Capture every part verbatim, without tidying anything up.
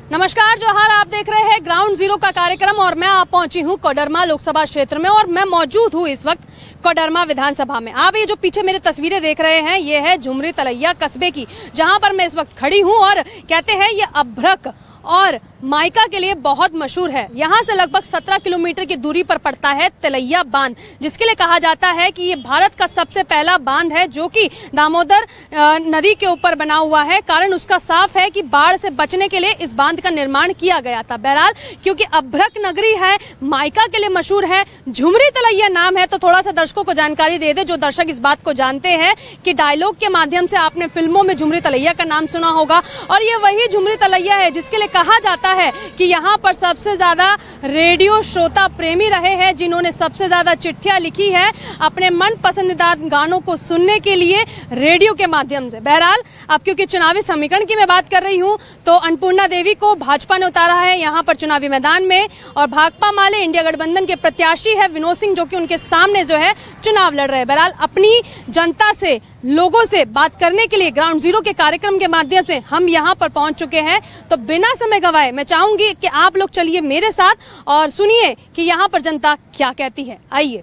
नमस्कार जोहार, आप देख रहे हैं ग्राउंड जीरो का कार्यक्रम और मैं आप पहुंची हूं कोडरमा लोकसभा क्षेत्र में और मैं मौजूद हूं इस वक्त कोडरमा विधानसभा में। आप ये जो पीछे मेरे तस्वीरें देख रहे हैं ये है झुमरी तलैया कस्बे की, जहां पर मैं इस वक्त खड़ी हूं और कहते हैं ये अभ्रक और माइका के लिए बहुत मशहूर है। यहाँ से लगभग सत्रह किलोमीटर की दूरी पर पड़ता है तलैया बांध, जिसके लिए कहा जाता है कि ये भारत का सबसे पहला बांध है जो कि दामोदर नदी के ऊपर बना हुआ है। कारण उसका साफ है कि बाढ़ से बचने के लिए इस बांध का निर्माण किया गया था। बहरहाल क्योंकि अभ्रक नगरी है, माइका के लिए मशहूर है, झुमरी तलैया नाम है, तो थोड़ा सा दर्शकों को जानकारी दे दे जो दर्शक इस बात को जानते हैं कि डायलॉग के माध्यम से आपने फिल्मों में झुमरी तलैया का नाम सुना होगा। और ये वही झुमरी तलैया है जिसके लिए कहा जाता है कि यहाँ पर सबसे ज्यादा रेडियो श्रोता प्रेमी रहे हैं, जिन्होंने सबसे ज्यादा चिट्ठियां लिखी है अपने मन पसंदीदा गानों को सुनने के लिए रेडियो के माध्यम से। बहरहाल अब क्योंकि चुनावी समीकरण की मैं बात कर रही हूँ तो अन्नपूर्णा देवी को भाजपा ने उतारा है यहाँ पर चुनावी मैदान में और भाकपा माले इंडिया गठबंधन के प्रत्याशी है विनोद सिंह जो कि उनके सामने जो है चुनाव लड़ रहे हैं। बहरहाल अपनी जनता से, लोगों से बात करने के लिए ग्राउंड जीरो के कार्यक्रम के माध्यम से हम यहाँ पर पहुंच चुके हैं। तो बिना समय गवाए मैं चाहूंगी कि आप लोग चलिए मेरे साथ और सुनिए कि यहाँ पर जनता क्या कहती है। आइए,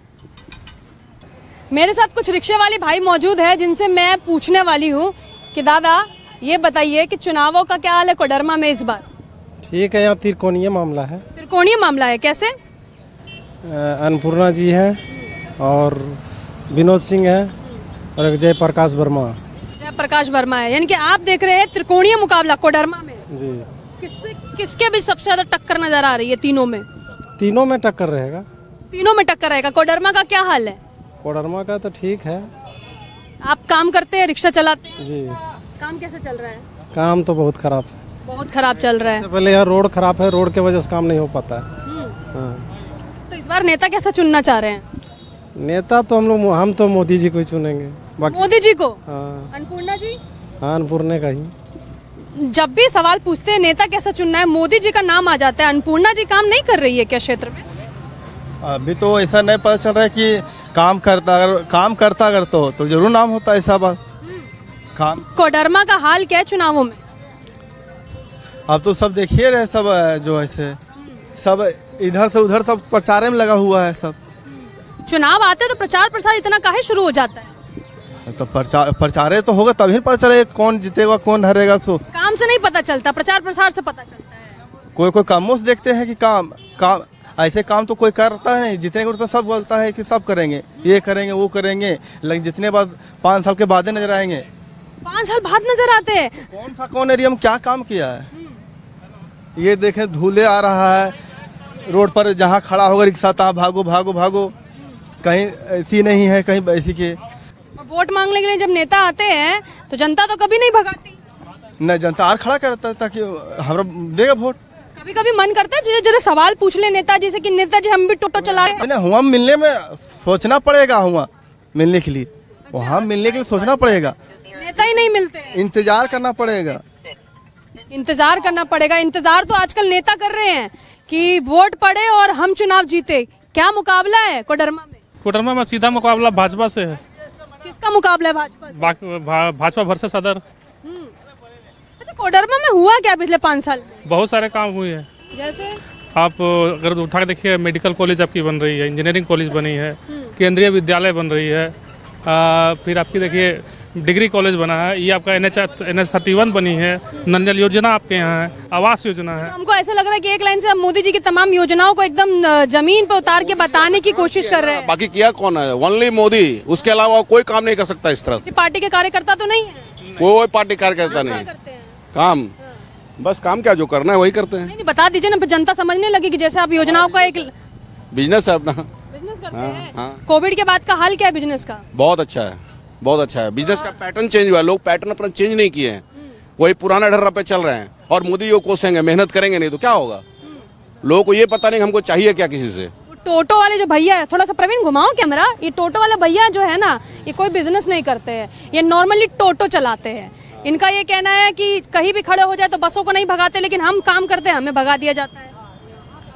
मेरे साथ कुछ रिक्शे वाले भाई मौजूद है जिनसे मैं पूछने वाली हूँ कि दादा ये बताइए कि चुनावों का क्या हाल है कोडरमा में इस बार? ठीक है, यहाँ त्रिकोणीय मामला है। त्रिकोणीय मामला है, कैसे? अन्नपूर्णा जी है और विनोद सिंह है और एक जय प्रकाश वर्मा। जय प्रकाश वर्मा है, यानी कि आप देख रहे हैं त्रिकोणीय मुकाबला कोडरमा में जी। किससे किसके भी सबसे ज्यादा टक्कर नजर आ रही है? तीनों में तीनों में टक्कर रहेगा। तीनों में टक्कर रहेगा। कोडरमा का क्या हाल है? कोडरमा का तो ठीक है। आप काम करते हैं, रिक्शा चलाते हैं जी। काम कैसे चल रहा है? काम तो बहुत खराब है, बहुत खराब चल रहा है। पहले यहाँ रोड खराब है, रोड के वजह से काम नहीं हो पाता है। हाँ। तो इस बार नेता कैसा चुनना चाह रहे हैं? नेता तो हम लोग हम तो मोदी जी को ही चुनेंगे। मोदी जी को? हाँ। अन्नपूर्णा जी? हाँ, अन्नपूर्णा का ही। जब भी सवाल पूछते हैं नेता कैसा चुनना है, मोदी जी का नाम आ जाता है। अन्नपूर्णा जी काम नहीं कर रही है क्या क्षेत्र में? अभी तो ऐसा नहीं पता चल रहा है कि काम करता अगर काम करता अगर तो, तो जरूर नाम होता है ऐसा बात। काम कोडरमा का हाल क्या है चुनावों में? अब तो सब देखिए रहे, सब जो ऐसे सब इधर से उधर सब प्रचार में लगा हुआ है। सब चुनाव आते तो प्रचार प्रसार इतना काहे शुरू हो जाता है? तो प्रचार प्रचारे तो होगा तभी पता चले कौन जीतेगा कौन हारेगा। सो काम से नहीं पता चलता, प्रचार प्रसार से पता चलता है। कोई कोई कामों से देखते हैं कि काम काम ऐसे काम तो कोई करता है नहीं। जीतेंगे तो सब बोलता है कि सब करेंगे, ये करेंगे वो करेंगे, लेकिन जितने बाद पाँच साल के बाद नजर आएंगे। पाँच साल बाद नजर आते हैं? कौन सा कौन एरिया में क्या काम किया है ये देखें। धूले आ रहा है रोड पर, जहाँ खड़ा होगा रिक्शा तहाँ भागो भागो भागो, कहीं ऐसी नहीं है कहीं ऐसी के। वोट मांगने के लिए जब नेता आते हैं तो जनता तो कभी नहीं भगाती। न जनता और खड़ा करता है ताकि हमारा देगा वोट। कभी कभी मन करता है जरा सवाल पूछ ले नेताजी से कि नेताजी हम भी टोटो चलाए। हुआ मिलने में सोचना पड़ेगा, हुआ मिलने के लिए अच्छा। वहाँ मिलने के लिए सोचना पड़ेगा, नेता ही नहीं मिलते, इंतजार करना पड़ेगा। इंतजार करना पड़ेगा। इंतजार तो आजकल नेता कर रहे हैं कि वोट पड़े और हम चुनाव जीते। क्या मुकाबला है कोडरमा में? कोडरमा में सीधा मुकाबला भाजपा से है। किसका मुकाबला है? भाजपा से? भा, भाजपा वर्सेस सदर। अच्छा, कोडरमा में हुआ क्या पिछले पाँच साल में? बहुत सारे काम हुए हैं। जैसे आप अगर उठा के देखिए, मेडिकल कॉलेज आपकी बन रही है, इंजीनियरिंग कॉलेज बनी है, केंद्रीय विद्यालय बन रही है, आ, फिर आपकी देखिए डिग्री कॉलेज बना है, ये आपका N H N H thirty one बनी है, नल जल योजना आपके यहाँ है, आवास योजना है। तो हमको ऐसा लग रहा है कि एक लाइन से हम मोदी जी की तमाम योजनाओं को एकदम जमीन पे उतार के बताने की कोशिश कर रहे हैं। बाकी किया कौन है? ओनली मोदी, उसके अलावा कोई काम नहीं कर सकता इस तरह से। पार्टी के कार्यकर्ता तो नहीं है? कोई पार्टी कार्यकर्ता नहीं काम, बस काम क्या जो करना है वही करते हैं। नहीं, बता दीजिए ना, जनता समझने लगी कि जैसे आप योजनाओं का एक बिजनेस है अपना, बिजनेस करते हाँ, हैं। हाँ। कोविड के बाद का हाल क्या है बिजनेस का? बहुत अच्छा है, बहुत अच्छा है। बिजनेस का पैटर्न चेंज हुआ है, लोग पैटर्न अपना चेंज नहीं किए हैं, वही पुराना ढर्रा पे चल रहे हैं और मोदी को कोसेंगे, मेहनत करेंगे नहीं तो क्या होगा। लोगों को ये पता नहीं हमको चाहिए क्या किसी से। टोटो वाले जो भैया है, थोड़ा सा प्रवीण घुमाओ कैमरा, ये टोटो वाले भैया जो है ना, ये कोई बिजनेस नहीं करते हैं, ये नॉर्मली टोटो चलाते हैं। इनका ये कहना है कि कहीं भी खड़े हो जाए तो बसों को नहीं भगाते, लेकिन हम काम करते हैं हमें भगा दिया जाता है।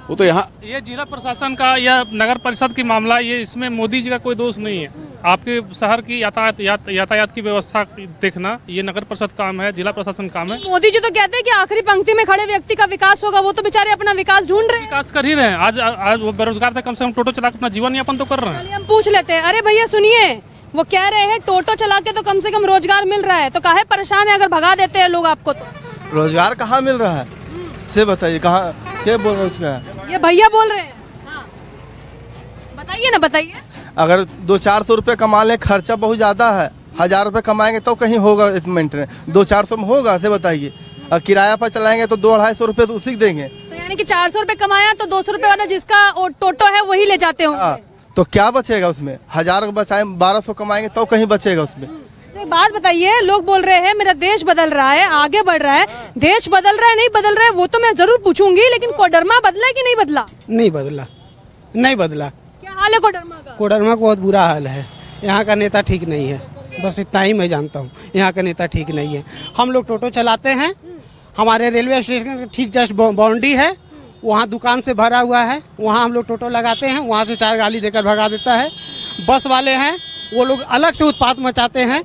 वो तो यहाँ ये जिला प्रशासन का या नगर परिषद की मामला, ये इसमें मोदी जी का कोई दोष नहीं है। आपके शहर की यातायात यात, यातायात की व्यवस्था देखना ये नगर परिषद काम है, जिला प्रशासन काम है। मोदी जी तो कहते हैं कि आखिरी पंक्ति में खड़े व्यक्ति का विकास होगा, वो तो बेचारे अपना विकास ढूंढ रहे हैं। विकास कर ही रहे हैं। आज आज वो बेरोजगार थे, कम से कम टोटो चला के अपना जीवन यापन तो कर रहे हैं। चलिए हम पूछ लेते हैं। अरे भैया सुनिए, वो कह रहे हैं टोटो चला के तो कम से कम रोजगार मिल रहा है, तो काहे परेशान है अगर भगा देते हैं लोग आपको? तो रोजगार कहाँ मिल रहा है से बताइए, कहाँ क्या बोल रहे हैं उसका? ये भैया बोल रहे हैं। हाँ। बताइए ना, बताइए। अगर दो चार सौ रुपये कमा लें, खर्चा बहुत ज़्यादा है। हजार रुपये कमाएंगे तो कहीं होगा इस मिनट में, दो चार सौ में होगा से बताइए। और किराया पर चलाएंगे तो दो अढ़ाई सौ रुपये तो उसी को देंगे। तो यानी कि चार सौ रुपये कमाया तो दो सौ रुपये वाला जिसका टोटो है वही ले जाते होंगे। हाँ, तो क्या बचेगा उसमें? हजार बचाए, बारह सौ कमाएंगे तो कहीं बचेगा उसमें। तो एक बात बताइए, लोग बोल रहे हैं मेरा देश बदल रहा है, आगे बढ़ रहा है। देश बदल रहा है नहीं बदल रहा है वो तो मैं जरूर पूछूंगी, लेकिन कोडरमा बदला है कि नहीं बदला? नहीं बदला, नहीं बदला। क्या हाल है कोडरमा का? कोडरमा का बहुत बुरा हाल है। यहाँ का नेता ठीक नहीं है, बस इतना ही मैं जानता हूँ। यहाँ का नेता ठीक नहीं है। हम लोग टोटो चलाते हैं, हमारे रेलवे स्टेशन के ठीक जस्ट बाउंड्री है, वहाँ दुकान से भरा हुआ है, वहाँ हम लोग टोटो लगाते हैं, वहाँ से चार गाली देकर भगा देता है। बस वाले हैं वो लोग अलग से उत्पात मचाते हैं।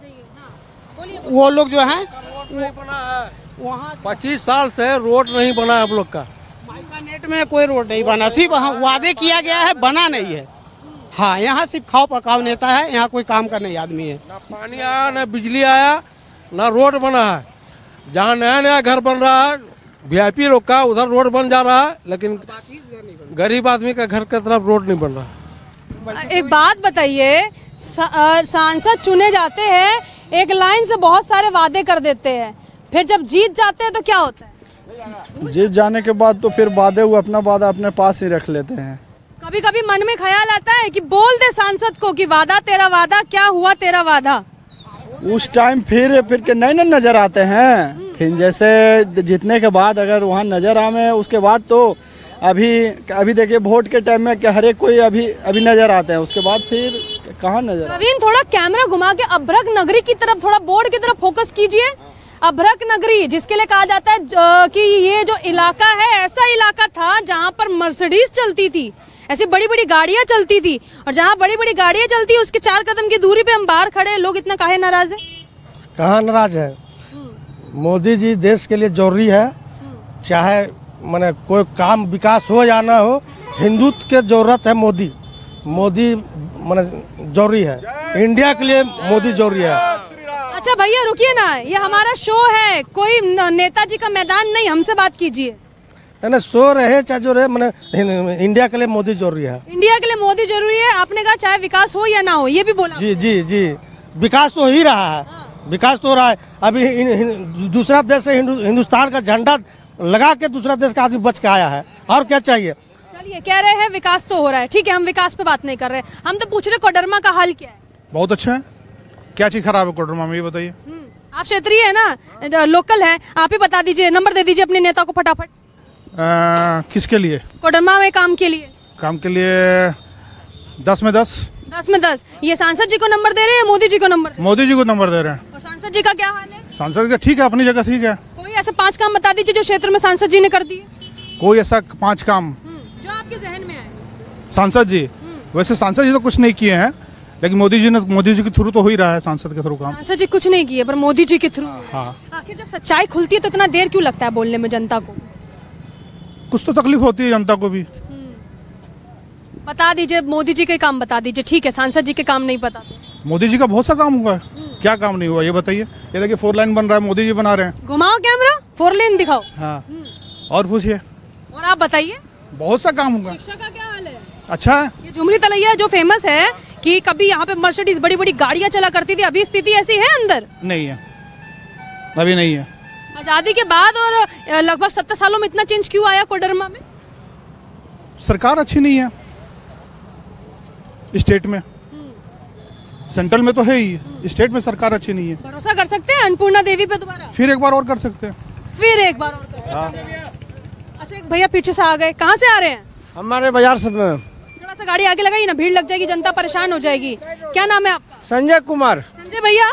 वो लोग जो है वहाँ पच्चीस साल से रोड नहीं बना है हम लोग का। नेट में कोई रोड नहीं बना, सिर्फ वादे किया गया है, बना नहीं है। हाँ, यहाँ सिर्फ खाओ पकाओ नेता है, यहाँ कोई काम करने आदमी है। ना पानी आया, ना बिजली आया, ना रोड बना है। जहाँ नया नया घर बन रहा है वीआईपी लोग का, उधर रोड बन जा रहा है, लेकिन गरीब आदमी का घर की तरफ रोड नहीं बन रहा। एक बात बताइए, सांसद चुने जाते हैं, एक लाइन से बहुत सारे वादे कर देते हैं, फिर जब जीत जाते हैं तो क्या होता है? जीत जाने के बाद तो फिर वादे वो अपना वादा अपने पास ही रख लेते हैं। कभी कभी मन में ख्याल आता है कि बोल दे सांसद को कि वादा तेरा वादा, क्या हुआ तेरा वादा? उस टाइम फिर फिर के नहीं न नजर आते हैं। फिर जैसे जीतने के बाद अगर वहाँ नजर आवे, उसके बाद तो अभी अभी देखिए वोट के टाइम में क्या हर एक कोई अभी अभी नजर आते हैं, उसके बाद फिर कहाँ नजर? प्रवीण, थोड़ा कैमरा घुमा के अभ्रक नगरी की तरफ, थोड़ा बोर्ड की तरफ फोकस कीजिए। अभ्रक नगरी, जिसके लिए कहा जाता है कि ये जो इलाका है ऐसा इलाका था जहाँ पर मर्सिडीज चलती थी, ऐसी बड़ी बड़ी गाड़ियाँ चलती थी, और जहाँ बड़ी बड़ी गाड़ियाँ चलती उसके चार कदम की दूरी पे हम बाहर खड़े, लोग इतना काहे नाराज है? कहाँ नाराज है? मोदी जी देश के लिए जरूरी है, चाहे माने कोई काम विकास हो या ना हो, हिंदुत्व के जरूरत है। मोदी मोदी माने जरूरी है, इंडिया के लिए मोदी जरूरी है। अच्छा भैया रुकिए ना, ये हमारा शो है, कोई नेताजी का मैदान नहीं, हमसे बात कीजिए। ना शो रहे चाहे जो रहे, मैंने इंडिया के लिए मोदी जरूरी है। इंडिया के लिए मोदी जरूरी है, आपने कहा चाहे विकास हो या ना हो, ये भी बोला। जी जी जी, विकास तो हो ही रहा है। हाँ। विकास तो हो रहा है। अभी दूसरा देश से हिंदुस्तान का झंडा लगा के दूसरा देश का आदमी बच के आया है, और क्या चाहिए? चलिए, कह रहे हैं विकास तो हो रहा है, ठीक है, हम विकास पे बात नहीं कर रहे, हम तो पूछ रहे कोडरमा का हाल क्या है? बहुत अच्छा है। क्या चीज खराब है कोडरमा में, ये बताइए। आप क्षेत्रीय है ना, लोकल है, आप ही बता दीजिए, नंबर दे दीजिए अपने नेता को फटाफट। आ, किसके लिए? कोडरमा में काम के लिए। काम के लिए दस में दस। दस में दस। ये सांसद जी को नंबर दे रहे हैं, मोदी जी को नंबर? मोदी जी को नंबर दे रहे हैं। और सांसद जी का क्या हाल है? सांसद का ठीक है, अपनी जगह ठीक है। कोई ऐसे पांच काम बता दीजिए जो क्षेत्र में सांसद जी ने कर दिए। कोई ऐसा पांच काम जो आपके जहन में आए? सांसद जी, वैसे सांसद जी तो कुछ नहीं किए हैं, लेकिन मोदी जी ने मोदी जी के थ्रू तो हो ही रहा है, सांसद के थ्रू काम। सांसद जी कुछ नहीं किए पर मोदी जी के थ्रू। हाँ। आखिर जब सच्चाई खुलती है तो इतना देर क्यों लगता है बोलने में जनता को? कुछ तो तकलीफ होती है जनता को भी। बता दीजिए, मोदी जी के काम बता दीजिए, ठीक है, सांसद जी के काम नहीं पता। मोदी जी का बहुत सा काम हुआ है, क्या काम नहीं हुआ ये बताइए। ये देखिए फोर लाइन बन रहा है, मोदी जी बना रहे हैं। घुमाओ कैमरा, फोर लेन दिखाओ। हाँ, और पूछिए। और आप बताइए, बहुत सा काम हुआ। शिक्षा का क्या हाल है? अच्छा है। ये झुमरी तलैया जो फेमस है कि कभी यहाँ पे मर्सिडीज बड़ी बड़ी गाड़ियाँ चला करती थी, अभी स्थिति ऐसी है अंदर? नहीं है, अभी नहीं है। आजादी के बाद और लगभग सत्तर सालों में इतना चेंज क्यों आया कोडरमा में? सरकार अच्छी नहीं है स्टेट में, सेंट्रल में तो है ही, स्टेट में सरकार अच्छी नहीं है। भरोसा कर सकते हैं अन्नपूर्णा देवी पे दोबारा? फिर एक बार और कर सकते हैं। फिर एक बार और कर सकते हैं। अच्छा, एक भैया पीछे से आ गए, कहाँ से आ रहे हैं? हमारे बाजार से। थोड़ा सा गाड़ी आगे लगाइए ना, भीड़ लग जाएगी, जनता परेशान हो जाएगी। क्या नाम है आपका? संजय कुमार। संजय भैया,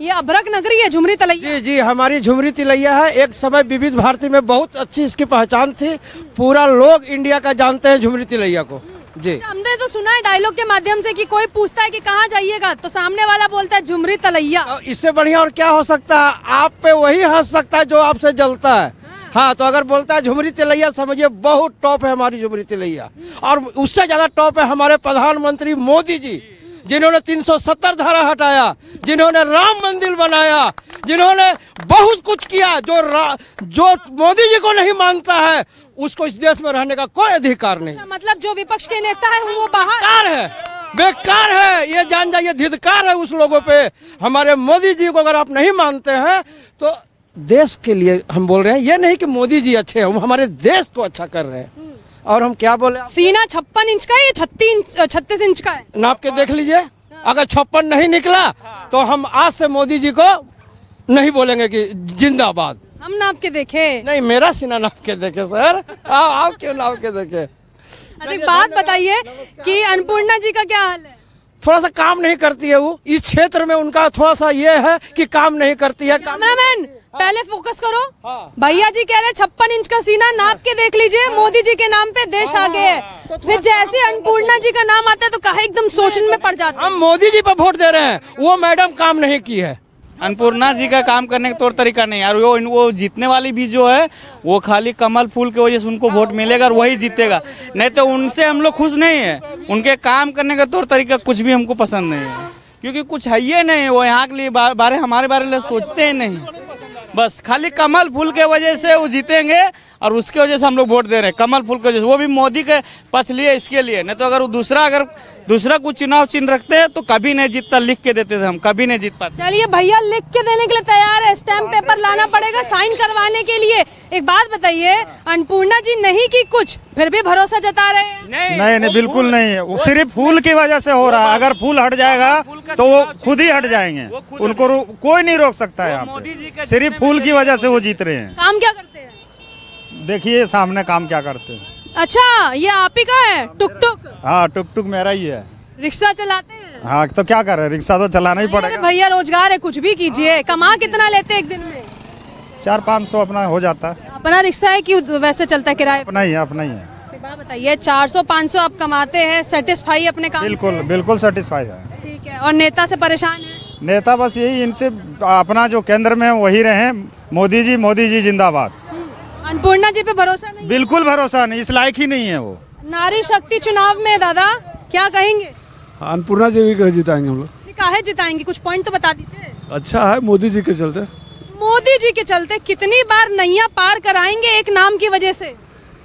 ये अभ्रक नगरी है झुमरी तलैया। जी जी, हमारी झुमरी तिलैया है। एक समय विविध भारती में बहुत अच्छी इसकी पहचान थी, पूरा लोग इंडिया का जानते हैं झुमरी तिलैया को। जी, हमने तो सुना है डायलॉग के माध्यम से कि कोई पूछता है कि कहाँ जाइएगा तो सामने वाला बोलता है झुमरी तलैया। तो इससे बढ़िया और क्या हो सकता है? आप पे वही हंस सकता है जो आपसे जलता है। हाँ, तो अगर बोलता है झुमरी तिलैया, समझिए बहुत टॉप है हमारी झुमरी तिलैया। और उससे ज्यादा टॉप है हमारे प्रधानमंत्री मोदी जी, जिन्होंने तीन सौ सत्तर धारा हटाया, जिन्होंने राम मंदिर बनाया, जिन्होंने बहुत कुछ किया। जो जो मोदी जी को नहीं मानता है उसको इस देश में रहने का कोई अधिकार नहीं। अच्छा, मतलब जो विपक्ष के नेता है वो बाहर बेकार है, बेकार है, ये जान जाइए, धिक्कार है उस लोगों पे। हमारे मोदी जी को अगर आप नहीं मानते हैं तो देश के लिए हम बोल रहे हैं, ये नहीं कि मोदी जी अच्छे हैं, वो हमारे देश को अच्छा कर रहे हैं। और हम क्या बोले? सीना छप्पन इंच का है या छत्तीस छत्तीस इंच का है? नाप के देख लीजिए, अगर छप्पन नहीं निकला तो हम आज से मोदी जी को नहीं बोलेंगे कि जिंदाबाद। हम नाप के देखे? नहीं, मेरा सीना नाप के देखे सर। आओ आओ, क्यों नाप के देखे? अच्छा, एक बात बताइए कि अन्नपूर्णा जी का क्या हाल है? थोड़ा सा काम नहीं करती है वो, इस क्षेत्र में उनका थोड़ा सा ये है कि काम नहीं करती है। कैमरामैन पहले फोकस करो। भैया जी कह रहे हैं छप्पन इंच का सीना, नाप के देख लीजिए, मोदी जी के नाम पे देश आगे है। फिर जैसे अन्नपूर्णा जी का नाम आता है तो कहा एकदम सोचने में पड़ जाता है। हम मोदी जी पर वोट दे रहे हैं, वो मैडम काम नहीं की है। अन्नपूर्णा जी का काम करने का तौर तरीका नहीं यार। वो वो जीतने वाली भी जो है वो खाली कमल फूल की वजह से उनको वोट मिलेगा और वही जीतेगा, नहीं तो उनसे हम लोग खुश नहीं है। उनके काम करने का तौर तरीका कुछ भी हमको पसंद नहीं है, क्योंकि कुछ है ही नहीं। वो यहाँ के लिए बारे हमारे बारे में सोचते ही नहीं, बस खाली कमल फूल के वजह से वो जीतेंगे और उसके वजह से हम लोग वोट दे रहे हैं, कमल फूल की वजह से। वो भी मोदी के पास लिए इसके लिए, नहीं तो अगर वो दूसरा अगर दूसरा कुछ चुनाव चिन्ह रखते हैं तो कभी नहीं जीतता। लिख के देते थे हम, कभी नहीं जीत पाते। चलिए भैया लिख के देने के लिए तैयार है, स्टैम्प पेपर लाना पड़ेगा साइन करवाने के लिए। एक बात बताइए, अन्नपूर्णा जी नहीं की कुछ, फिर भी भरोसा जता रहे हैं? नहीं नहीं, नहीं बिल्कुल नहीं, वो सिर्फ फूल की वजह से हो रहा है। अगर फूल हट जाएगा तो वो खुद ही हट जाएंगे, उनको कोई नहीं रोक सकता है। मोदी जी सिर्फ फूल की वजह से वो जीत रहे हैं। काम क्या करते हैं? देखिए सामने काम क्या करते हैं। अच्छा, ये आप ही का है टुक टुक? हाँ, टुक टुक मेरा ही है। रिक्शा चलाते हैं? हाँ, तो क्या कर रहे हैं, रिक्शा तो चलाना ही पड़ेगा। भैया रोजगार है, कुछ भी कीजिए। कमा कितना लेते एक दिन में? चार पाँच सौ अपना हो जाता है। अपना रिक्शा है कि वैसे चलता है किराए? अपना ही है, अपना ही है। बात बताइए, चार सौ पाँच सौ आप कमाते हैं, सेटिस्फाई अपने काम? बिल्कुल बिल्कुल सेटिस्फाई है। ठीक है, और नेता से परेशान है? नेता बस यही, इनसे अपना जो केंद्र में वही रहे, मोदी जी, मोदी जी जिंदाबाद। अन्नपूर्णा जी पे भरोसा नहीं? बिल्कुल भरोसा नहीं, इस लायक ही नहीं है वो। नारी शक्ति चुनाव में दादा क्या कहेंगे? अन्नपूर्णा जी भी जिताएंगे हम लोग। काहे जिताएंगे, कुछ पॉइंट तो बता दीजिए। अच्छा है, मोदी जी के चलते। मोदी जी के चलते कितनी बार नैया पार कराएंगे एक नाम की वजह से?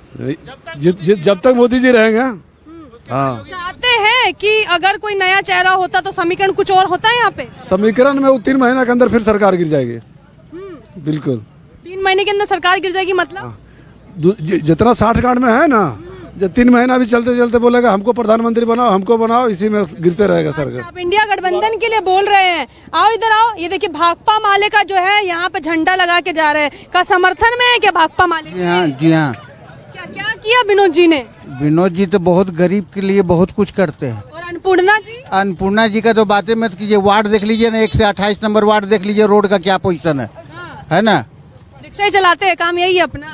जित, जित, जब तक मोदी जी रहेंगे। हाँ, चाहते हैं कि अगर कोई नया चेहरा होता तो समीकरण कुछ और होता है यहाँ पे? समीकरण में वो तीन महीने के अंदर फिर सरकार गिर जाएगी। बिल्कुल तीन महीने के अंदर सरकार गिर जाएगी मतलब? जितना साठ गांठ में है ना, जब तीन महीना भी चलते चलते बोलेगा हमको प्रधानमंत्री बनाओ, हमको बनाओ, इसी में गिरते रहेगा सरकार। अच्छा, आप इंडिया गठबंधन के लिए बोल रहे हैं। आओ इधर आओ, ये देखिए भाकपा माले का जो है यहाँ पे झंडा लगा के जा रहे हैं, का समर्थन में है क्या भाकपा माले? जी हाँ, जी हाँ। क्या क्या किया विनोद जी ने? विनोद जी तो बहुत गरीब के लिए बहुत कुछ करते हैं। और अन्नपूर्णा जी? अन्नपूर्णा जी का तो बातें मत कीजिए। वार्ड देख लीजिए ना, एक से अट्ठाईस नंबर वार्ड देख लीजिए, रोड का क्या पोजीशन है, है ना? रिक्शा ही चलाते हैं, काम यही है अपना।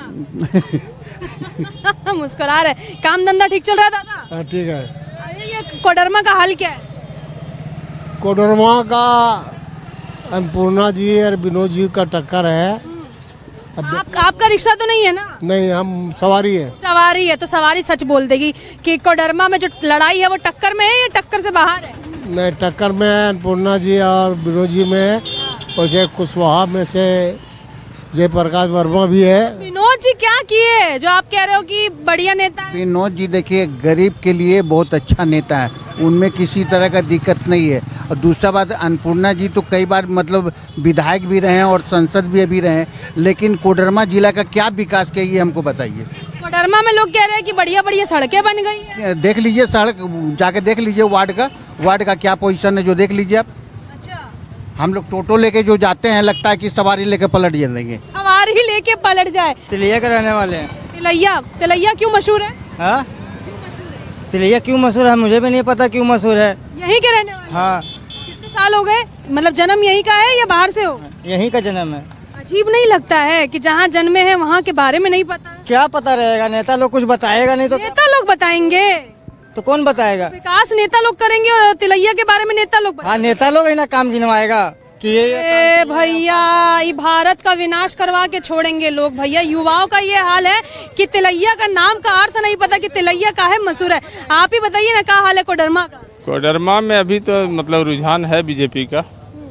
मुस्कुरा रहे, काम धंधा ठीक चल रहा है दादा? ठीक है। ये कोडरमा का हाल क्या है? कोडरमा का अन्नपूर्णा जी और विनोद जी का टक्कर है। आप, आपका रिक्शा तो नहीं है ना? नहीं, हम सवारी है। सवारी है तो सवारी सच बोल देगी कि कोडरमा में जो लड़ाई है वो टक्कर में है या टक्कर से बाहर है? नहीं, टक्कर में है अन्नपूर्णा जी और विनोद जी में। और जय कुशवाहा में से जयप्रकाश वर्मा भी है। विनोद जी क्या किए जो आप कह रहे हो कि बढ़िया नेता है? विनोद जी देखिए गरीब के लिए बहुत अच्छा नेता है, उनमें किसी तरह का दिक्कत नहीं है। और दूसरा बात, अन्नपूर्णा जी तो कई बार मतलब विधायक भी रहे हैं और संसद भी अभी रहे हैं, लेकिन कोडरमा जिला का क्या विकास किया ये हमको बताइए। कोडरमा में लोग कह रहे हैं कि बढ़िया बढ़िया सड़कें बन गई है। देख लीजिए सड़क, जाके देख लीजिए वार्ड का, वार्ड का क्या पोजीशन है जो देख लीजिए आप। हम लोग टोटो लेके जो जाते हैं लगता है कि सवारी लेके पलट जाएंगे। सवारी लेके पलट जाए। तिलैया के रहने वाले हैं। तिलैया? तिलैया क्यों मशहूर है? हाँ, तिलैया क्यों मशहूर है मुझे भी नहीं पता क्यों मशहूर है। यहीं के रहने वाले? हाँ। कितने साल हो गए, मतलब जन्म यहीं का है या बाहर से हो? यहीं का जन्म है। अजीब नहीं लगता है कि जहाँ जन्मे हैं वहाँ के बारे में नहीं पता? क्या पता रहेगा, नेता लोग कुछ बताएगा नहीं तो। नेता लोग बताएंगे तो कौन बताएगा? विकास नेता लोग करेंगे और तिलैया के बारे में नेता लोग। हाँ, नेता लोग ही ना काम गिनवाएगा कि ये ए भैया, ये भारत का विनाश करवा के छोड़ेंगे लोग भैया। युवाओं का ये हाल है कि तिलैया का नाम का अर्थ नहीं पता कि तिलैया का है मशहूर है। आप ही बताइए ना, क्या हाल है कोडरमा का? कोडरमा में अभी तो मतलब रुझान है बीजेपी का,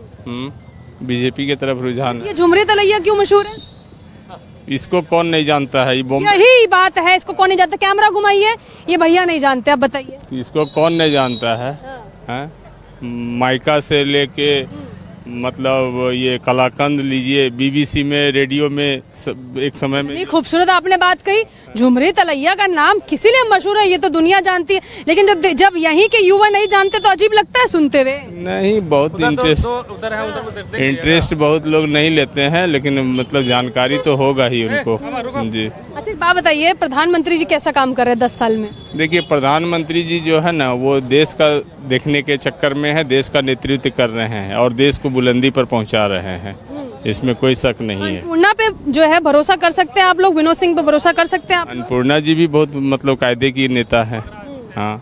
बीजेपी की तरफ रुझान है। ये झुमरी तिलैया क्यों मशहूर है? इसको कौन नहीं जानता है? ये यही बात है, इसको कौन नहीं जानता? कैमरा घुमाइए, ये भैया नहीं जानते, अब बताइए। इसको कौन नहीं जानता है? हैं? माइका से लेके मतलब ये कलाकंद लीजिए, बीबीसी में, रेडियो में सब एक समय में। इतनी खूबसूरत आपने बात कही। झुमरी तिलैया का नाम किसी लिए मशहूर है ये तो दुनिया जानती है, लेकिन जब जब यहीं के युवा नहीं जानते तो अजीब लगता है सुनते हुए। नहीं, बहुत इंटरेस्ट इंटरेस्ट बहुत लोग नहीं लेते हैं, लेकिन मतलब जानकारी तो होगा ही उनको जी। अच्छा, एक बात बताइए, प्रधानमंत्री जी कैसा काम कर रहे हैं दस साल में? देखिए, प्रधानमंत्री जी जो है ना, वो देश का देखने के चक्कर में है, देश का नेतृत्व कर रहे हैं और देश को बुलंदी पर पहुंचा रहे हैं, इसमें कोई शक नहीं है। अन्नपूर्णा पे जो है भरोसा कर सकते हैं आप लोग? विनोद सिंह पे भरोसा कर सकते हैं आप? अन्नपूर्णा जी भी बहुत मतलब कायदे की नेता है। हाँ,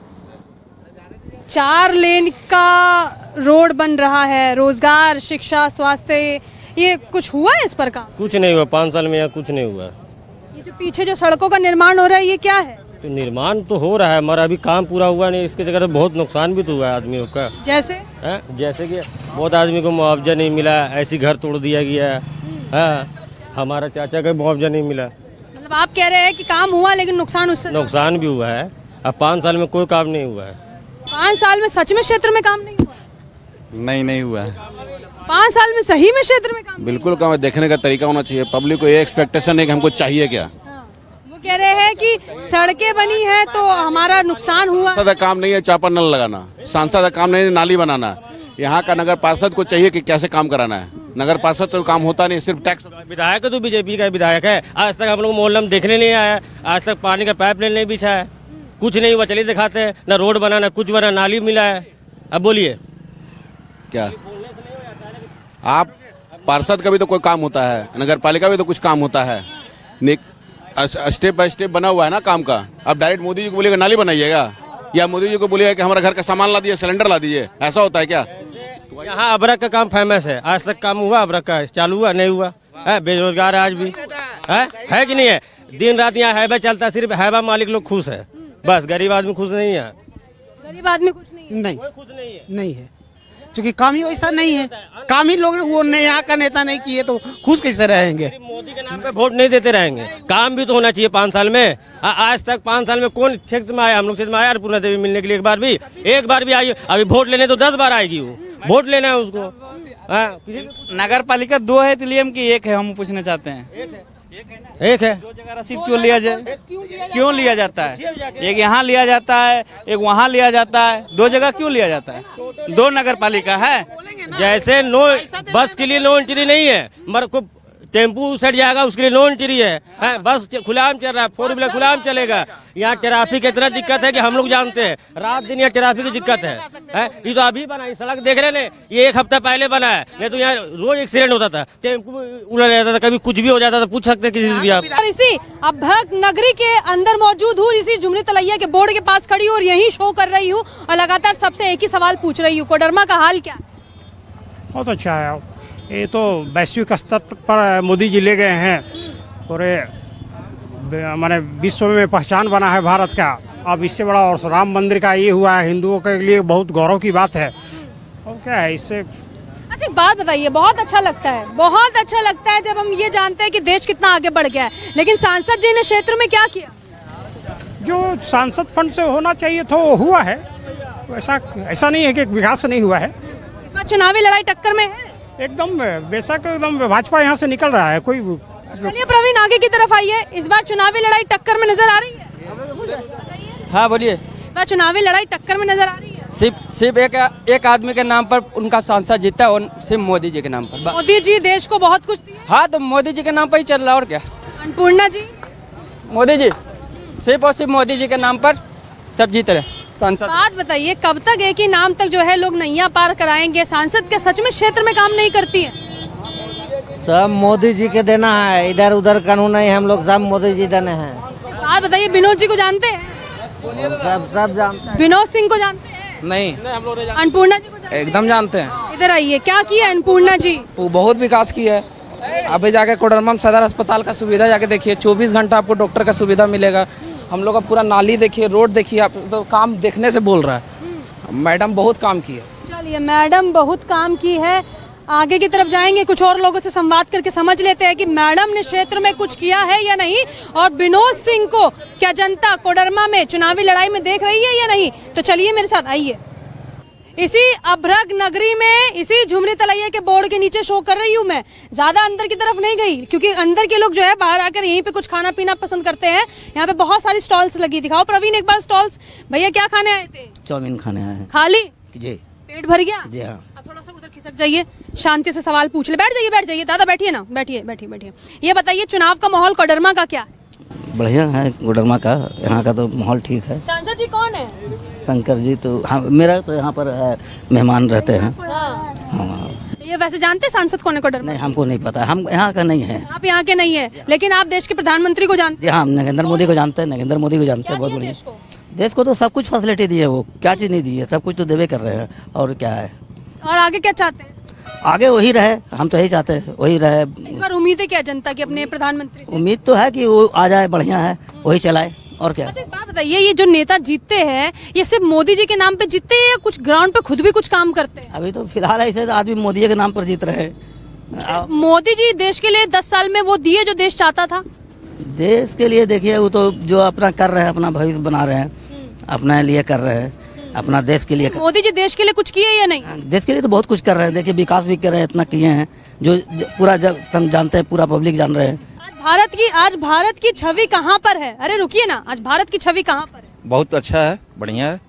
चार लेन का रोड बन रहा है, रोजगार, शिक्षा, स्वास्थ्य, ये कुछ हुआ है इस पर काम? कुछ नहीं हुआ, पाँच साल में यहाँ कुछ नहीं हुआ। ये जो पीछे जो सड़कों का निर्माण हो रहा है, ये क्या है? तो निर्माण तो हो रहा है, मगर अभी काम पूरा हुआ नहीं, इसके जगह बहुत नुकसान भी तो हुआ है आदमियों का। जैसे है? जैसे कि बहुत आदमी को मुआवजा नहीं मिला, ऐसी घर तोड़ दिया गया है। हमारा चाचा का मुआवजा नहीं मिला। मतलब आप कह रहे हैं कि काम हुआ लेकिन नुकसान उससे नुकसान भी हुआ है। अब पाँच साल में कोई काम नहीं हुआ है। पाँच साल में सच में क्षेत्र में काम नहीं हुआ? नहीं नहीं हुआ है। पाँच साल में सही में क्षेत्र में काम? बिल्कुल काम है, देखने का तरीका होना चाहिए। पब्लिक को ये एक्सपेक्टेशन है कि हमको चाहिए क्या। कह रहे हैं कि सड़कें बनी हैं तो हमारा नुकसान हुआ। सांसद का काम नहीं है चापा नल लगाना, सांसद का काम नहीं है नाली बनाना। यहाँ का नगर पार्षद को चाहिए कि कैसे काम कराना है। नगर पार्षद तो काम होता नहीं, सिर्फ टैक्स। विधायक तो बीजेपी का विधायक है, आज तक हम लोग मोहल्ला में देखने नहीं आया, आज तक पानी का पाइप लाइन नहीं बिछा है, कुछ नहीं हुआ। चलिए दिखाते हैं, न रोड बना, न कुछ बना, नाली मिला है। अब बोलिए क्या आप पार्षद का भी तो कोई काम होता है, नगर पालिका भी तो कुछ काम होता है। स्टेप बाय स्टेप बना हुआ है ना काम का। अब डायरेक्ट मोदी जी को बोलिएगा नाली बनाइएगा, या मोदी जी को बोलिएगा कि हमारा घर का सामान ला दीजिए, सिलेंडर ला दीजिए, ऐसा होता है क्या? यहाँ अबरक का काम फेमस है, आज तक काम हुआ अबरक का? चालू हुआ नहीं हुआ है। बेरोजगार आज भी है, है कि नहीं है? दिन रात यहाँ हैबा चलता है, सिर्फ हैबा मालिक लोग खुश है, बस गरीब आदमी खुश नहीं है। गरीब आदमी खुश नहीं है? नहीं, खुश नहीं है, नहीं है, क्योंकि काम ही वैसा नहीं है। काम ही लोग वो यहाँ का नेता नहीं किए तो खुश कैसे रहेंगे? मोदी के नाम पे वोट नहीं देते रहेंगे, काम भी तो होना चाहिए। पाँच साल में आ, आज तक पाँच साल में कौन क्षेत्र में आया? हम लोग क्षेत्र में आया अन्नपूर्णा देवी मिलने के लिए? एक बार भी एक बार भी आई? अभी वोट लेने तो दस बार आएगी, वो वोट लेना है उसको। नगर पालिका दो है तिलियम की एक है, हम पूछना चाहते हैं। एक है, दो जगह रसीद क्यों लिया जाए? क्यों लिया जाता है? एक यहाँ लिया जाता है, एक वहाँ लिया जाता है, दो जगह क्यों लिया जाता है? दो नगर पालिका है। जैसे नो बस के लिए नो एंट्री नहीं है, मगर को टेम्पू सट जाएगा उसके लिए नो एंट्री है, है? बस खुलाम चल रहा है, फोर व्हीलर खुलाम चलेगा। यहाँ ट्रैफिक इतना दिक्कत है कि हम लोग जानते हैं, रात दिन यहाँ ट्रैफिक की दिक्कत है, है? ये तो अभी बना, सड़क देख रहे हैं, ये एक हफ्ता पहले बना है, नहीं तो यहाँ रोज एक्सीडेंट होता था, टेम्पू उड़ा जाता था, कभी कुछ भी हो जाता था। पूछ सकते हैं किसी से भी आप। इसी अभ्रक नगरी के अंदर मौजूद हूँ, इसी झुमरी तिलैया के बोर्ड के पास खड़ी हूँ और यही शो कर रही हूँ और लगातार सबसे एक ही सवाल पूछ रही हूँ, कोडरमा का हाल क्या? बहुत अच्छा है, ये तो वैश्विक स्तर पर मोदी जी ले गए हैं, पूरे माने विश्व में पहचान बना है भारत का। अब इससे बड़ा और राम मंदिर का ये हुआ है, हिंदुओं के लिए बहुत गौरव की बात है। और क्या है इससे? अच्छा, एक बात बताइए, बहुत अच्छा लगता है, बहुत अच्छा लगता है जब हम ये जानते हैं कि देश कितना आगे बढ़ गया है, लेकिन सांसद जी ने क्षेत्र में क्या किया? जो सांसद फंड से होना चाहिए था वो हुआ है, ऐसा ऐसा नहीं है कि विकास नहीं हुआ है। इस बार चुनावी लड़ाई टक्कर में है एकदम, बेशक एकदम भाजपा यहाँ से निकल रहा है। कोई चलिए प्रवीण आगे की तरफ आइए, इस बार चुनावी लड़ाई टक्कर में नजर आ रही है? हाँ बोलिए। इस बार चुनावी लड़ाई टक्कर में नजर आ रही है? सिर्फ सिर्फ एक एक आदमी के नाम पर उनका सांसद जीता है और सिर्फ मोदी जी के नाम पर। मोदी जी देश को बहुत कुछ दिया। हाँ, तो मोदी जी के नाम पर ही चल रहा और क्या। अन्नपूर्णा जी? मोदी जी, सिर्फ और सिर्फ मोदी जी के नाम पर सब जीत रहे। सांसद। बात बताइए, कब तक एक ही नाम तक जो है लोग नैया पार कराएंगे? सांसद के सच में क्षेत्र में काम नहीं करती है? सब मोदी जी के देना है, इधर उधर कानून नहीं, हम लोग सब मोदी जी देने हैं। बात बताइए, विनोद जी को जानते हैं? सब सब जानते हैं। विनोद सिंह को जानते हैं? नहीं, अन्नपूर्णा जी को जानते हैं? एकदम जानते हैं। इधर आइए, क्या किया अन्नपूर्णा जी? वो बहुत विकास किया है। अभी जाके कोडरमा सदर अस्पताल का सुविधा जाके देखिए, चौबीस घंटा आपको डॉक्टर का सुविधा मिलेगा। हम लोग का पूरा नाली देखिए, रोड देखिए, आप तो काम देखने से बोल रहा है। मैडम बहुत काम की है। चलिए, मैडम बहुत काम की है। आगे की तरफ जाएंगे, कुछ और लोगों से संवाद करके समझ लेते हैं कि मैडम ने क्षेत्र में कुछ किया है या नहीं, और विनोद सिंह को क्या जनता कोडरमा में चुनावी लड़ाई में देख रही है या नहीं। तो चलिए मेरे साथ आइए। इसी अभ्रक नगरी में, इसी झुमरी तलैया के बोर्ड के नीचे शो कर रही हूँ मैं। ज्यादा अंदर की तरफ नहीं गई, क्योंकि अंदर के लोग जो है बाहर आकर यहीं पे कुछ खाना पीना पसंद करते हैं। यहाँ पे बहुत सारी स्टॉल्स लगी, दिखाओ प्रवीण एक बार स्टॉल्स। भैया क्या खाने आए थे? चाउमीन खाने आए हैं। खाली जी, पेट भर गया? जी हाँ। अब थोड़ा सा उधर खिसक जाइए, शांति से सवाल पूछ ले। बैठ जाइए, बैठ जाइए दादा, बैठिए ना, बैठिए बैठिए बैठिए। ये बताइए, चुनाव का माहौल कोडरमा का क्या है? बढ़िया है कोडरमा का, यहाँ का तो माहौल ठीक है। सांसद जी कौन है? शंकर जी तो हाँ, मेरा तो यहाँ पर है, मेहमान रहते हैं। हाँ। हाँ। ये वैसे जानते हैं सांसद कौन है कोडरमा? नहीं, हमको नहीं पता, हम यहाँ का नहीं है। आप यहाँ के नहीं है, लेकिन आप देश के प्रधानमंत्री को जानते हैं? जी हाँ, नरेंद्र मोदी को जानते हैं, नरेंद्र मोदी को जानते हैं, बहुत बढ़िया। देश को तो सब कुछ फैसिलिटी दी है, वो क्या चीज नहीं दी है, सब कुछ तो देवे कर रहे हैं। और क्या है, और आगे क्या चाहते हैं? आगे वही रहे, हम तो यही चाहते हैं, वही रहे। इस बार उम्मीद है क्या जनता की अपने प्रधानमंत्री से? उम्मीद तो है कि वो आ जाए, बढ़िया है, वही चलाए, और क्या। अच्छा, एक बात बताइए, ये जो नेता जीतते हैं, ये सिर्फ मोदी जी के नाम पे जीतते हैं या कुछ ग्राउंड पे खुद भी कुछ काम करते हैं? अभी तो फिलहाल ऐसे आदमी मोदी के नाम पर जीत रहे हैं। मोदी जी देश के लिए दस साल में वो दिए जो देश चाहता था? देश के लिए देखिए, वो तो जो अपना कर रहे हैं, अपना भविष्य बना रहे हैं, अपने लिए कर रहे हैं, अपना देश के लिए कर... मोदी जी देश के लिए कुछ किए या नहीं? देश के लिए तो बहुत कुछ कर रहे हैं, देखिए विकास भी कर रहे हैं, इतना किए हैं जो, जो पूरा जब हम जानते हैं, पूरा पब्लिक जान रहे हैं। आज भारत की आज भारत की छवि कहाँ पर है? अरे रुकिए ना, आज भारत की छवि कहाँ पर है? बहुत अच्छा है, बढ़िया है।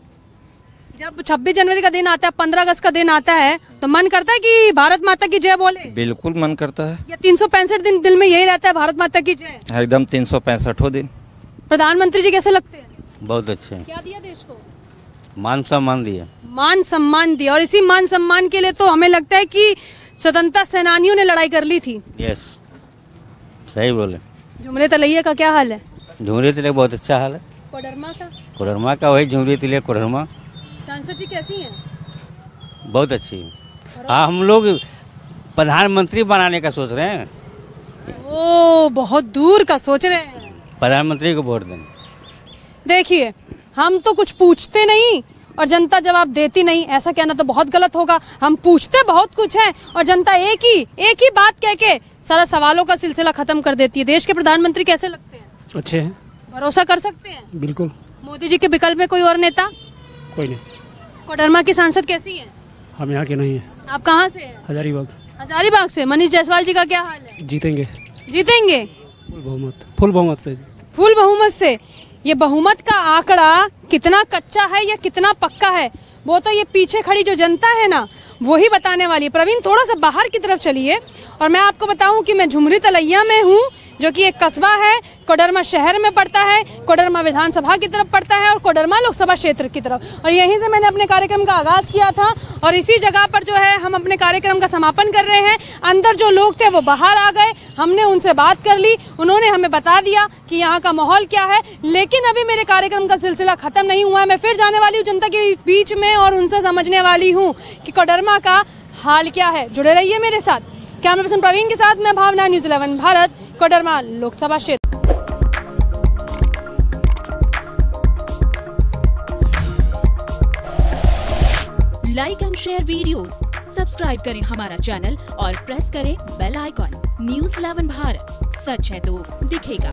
जब छब्बीस जनवरी का दिन आता है, पंद्रह अगस्त का दिन आता है, तो मन करता है कि भारत माता की जय बोले? बिल्कुल मन करता है। या तीन सौ पैंसठ दिन दिल में यही रहता है, भारत माता की जय? एकदम तीन सौ पैंसठ दिन। प्रधानमंत्री जी कैसे लगते हैं? बहुत अच्छे हैं। क्या दिया देश को? मान सम्मान दिया। मान सम्मान दिया, और इसी मान सम्मान के लिए तो हमें लगता है कि स्वतंत्रता सेनानियों ने लड़ाई कर ली थी। यस, सही बोले। झुमरी तलैया का क्या हाल है? झुमरी तलैया बहुत अच्छा हाल है। कोडरमा का? कोडरमा का वही झुमरी तलैया कोडरमा। सांसद जी कैसी हैं? बहुत अच्छी है। हाँ, हम लोग प्रधानमंत्री बनाने का सोच रहे हैं। ओ, बहुत दूर का सोच रहे हैं। प्रधानमंत्री को वोट देना। देखिए, हम तो कुछ पूछते नहीं और जनता जवाब देती नहीं, ऐसा कहना तो बहुत गलत होगा। हम पूछते बहुत कुछ है और जनता एक ही एक ही बात कह के सारा सवालों का सिलसिला खत्म कर देती है। देश के प्रधानमंत्री कैसे लगते हैं? अच्छे हैं। भरोसा कर सकते हैं? बिल्कुल। मोदी जी के विकल्प में कोई और नेता? कोई नहीं। कोडरमा की सांसद कैसी है? हम यहाँ के नहीं है। आप कहाँ से हैं? हजारीबाग। हजारीबाग से। मनीष जायसवाल जी का क्या हाल है? जीतेंगे। जीतेंगे? फुल बहुमत। फुल बहुमत से। फुल बहुमत से। ये बहुमत का आंकड़ा कितना कच्चा है या कितना पक्का है, वो तो ये पीछे खड़ी जो जनता है ना, वही बताने वाली है। प्रवीण, थोड़ा सा बाहर की तरफ चलिए और मैं आपको बताऊं कि मैं झुमरी तलैया में हूं, जो कि एक कस्बा है, कोडरमा शहर में पड़ता है, कोडरमा विधानसभा की तरफ पड़ता है और कोडरमा लोकसभा क्षेत्र की तरफ। और यहीं से मैंने अपने कार्यक्रम का आगाज किया था और इसी जगह पर जो है हम अपने कार्यक्रम का समापन कर रहे हैं। अंदर जो लोग थे वो बाहर आ गए, हमने उनसे बात कर ली, उन्होंने हमें बता दिया कि यहाँ का माहौल क्या है। लेकिन अभी मेरे कार्यक्रम का सिलसिला खत्म नहीं हुआ, मैं फिर जाने वाली हूँ जनता के बीच में और उनसे समझने वाली हूँ कि कोडरमा का हाल क्या है। जुड़े रहिए मेरे साथ। कैमरा पर्सन प्रवीण के साथ मैं भावना, न्यूज़ इलेवन भारत, कोडरमा लोकसभा क्षेत्र। Like and share videos, subscribe करें हमारा चैनल और प्रेस करें bell icon. News eleven Bharat, सच है तो दिखेगा।